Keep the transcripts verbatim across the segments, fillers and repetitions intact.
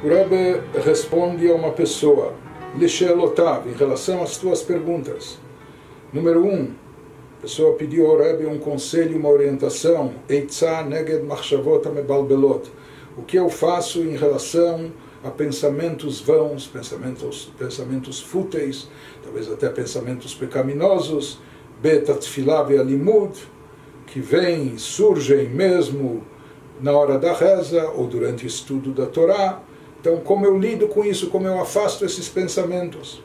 O Rebbe responde a uma pessoa, Lishelotav, em relação às tuas perguntas. Número um, a pessoa pediu ao Rebbe um conselho, uma orientação, Eitzah neged machshavot mebalbelot. O que eu faço em relação a pensamentos vãos, pensamentos, pensamentos fúteis, talvez até pensamentos pecaminosos, betatfilá ve'alimud, que vêm, surgem mesmo na hora da reza ou durante o estudo da Torá. Então, como eu lido com isso, como eu afasto esses pensamentos?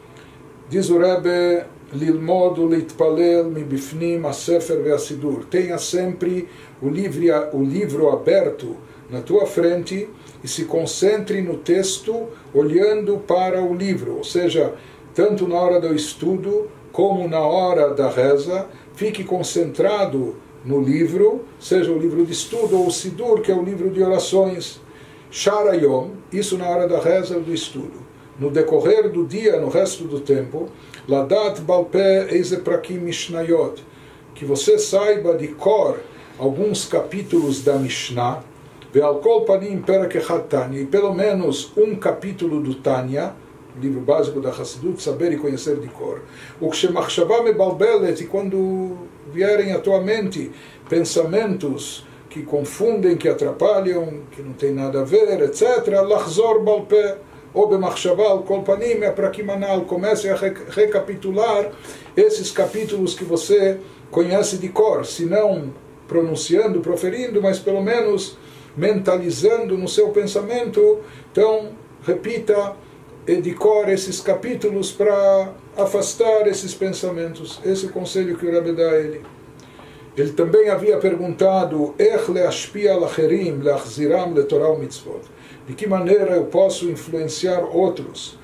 Diz o Rebbe, Lilmod u'leitpalel mibifnim hasefer ve'asidur. Tenha sempre o livro, o livro aberto na tua frente e se concentre no texto olhando para o livro, ou seja, tanto na hora do estudo como na hora da reza, fique concentrado no livro, seja o livro de estudo ou o Sidur, que é o livro de orações. Sharayom, isso na hora da reza ou do estudo. No decorrer do dia, no resto do tempo, Ladat balpeh eize prakim mishnayot, que você saiba de cor alguns capítulos da Mishnah, ve'al kol panim perek echad Tanya, e pelo menos um capítulo do Tanya, livro básico da Hassidut, saber e conhecer de cor. O que shemachshavah mebalbelet, e quando vierem à tua mente pensamentos que confundem, que atrapalham, que não tem nada a ver, etcétera, lachzor balpeh, ou bemachshavah al kol panim prakim anal, comece a recapitular esses capítulos que você conhece de cor, se não pronunciando, proferindo, mas pelo menos mentalizando no seu pensamento. Então, repita de cor esses capítulos para afastar esses pensamentos. Esse é o conselho que o Rebbe dá a ele. Ele também havia perguntado Ech leashpia lacherim leachziram letorah u'mitzvot. De que maneira eu posso influenciar outros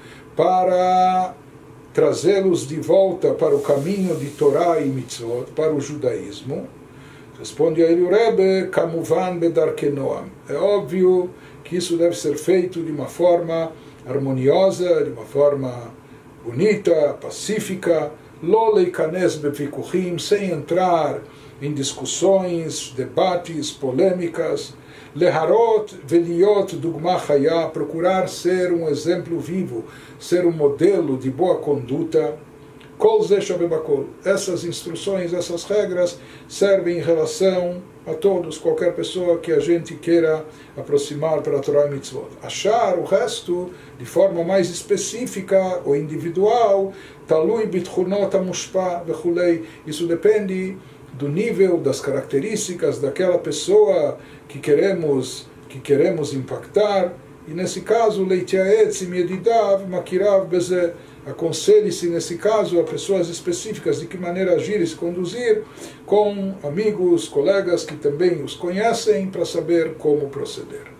para trazê-los de volta para o caminho de Torá e mitzvot, para o judaísmo? Responde a ele o Rebbe, Kamuvan bedarkenoam. É óbvio que isso deve ser feito de uma forma harmoniosa, de uma forma bonita, pacífica, lo leikanes bevikuchim, sem entrar em discussões, debates, polêmicas, leharot veliot dugma chaya, procurar ser um exemplo vivo, ser um modelo de boa conduta. Kol ze shabebakol. Essas instruções, essas regras servem em relação a todos, qualquer pessoa que a gente queira aproximar para a Torá e Mitzvot. Achar o resto de forma mais específica ou individual, talui bitchunot hamushpa vechulei. Isso depende do nível, das características daquela pessoa que queremos, que queremos impactar. E nesse caso, leitiaetz imiedidav makirav bezeh. Aconselhe-se, nesse caso, a pessoas específicas de que maneira agir e se conduzir com amigos, colegas que também os conhecem para saber como proceder.